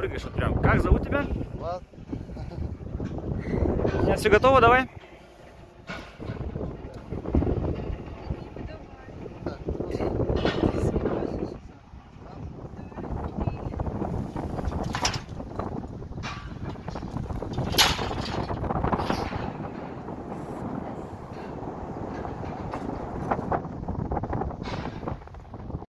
прыгаешь вот прям. Как зовут тебя? Влад. Нет, все готово, давай.